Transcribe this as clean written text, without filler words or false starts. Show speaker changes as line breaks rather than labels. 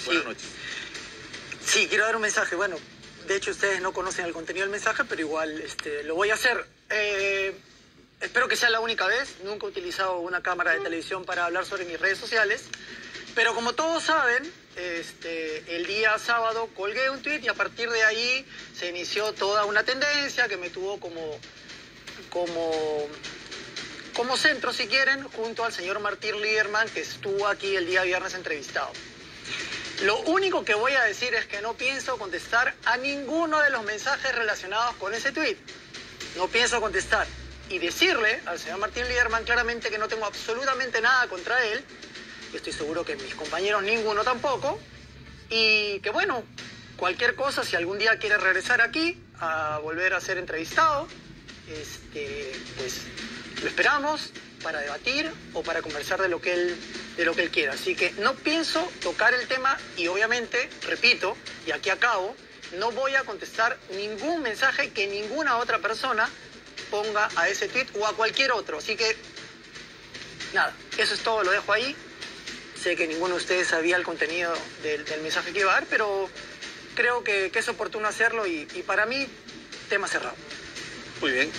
Buenas noches.
Sí, quiero dar un mensaje. Bueno, de hecho ustedes no conocen el contenido del mensaje, pero igual lo voy a hacer. Espero que sea la única vez. Nunca he utilizado una cámara de televisión para hablar sobre mis redes sociales. Pero como todos saben, el día sábado colgué un tuit y a partir de ahí se inició toda una tendencia que me tuvo como centro, si quieren, junto al señor Martín Liderman, que estuvo aquí el día viernes entrevistado. Lo único que voy a decir es que no pienso contestar a ninguno de los mensajes relacionados con ese tuit. No pienso contestar. Y decirle al señor Martín Liderman claramente que no tengo absolutamente nada contra él. Estoy seguro que mis compañeros ninguno tampoco. Y que bueno, cualquier cosa, si algún día quiere regresar aquí a volver a ser entrevistado, pues lo esperamos para debatir o para conversar de lo que él quiera. Así que no pienso tocar el tema y obviamente, repito, y aquí acabo, no voy a contestar ningún mensaje que ninguna otra persona ponga a ese tweet o a cualquier otro. Así que, nada, eso es todo, lo dejo ahí. Sé que ninguno de ustedes sabía el contenido del mensaje que iba a dar, pero creo que es oportuno hacerlo y para mí, tema cerrado.
Muy bien.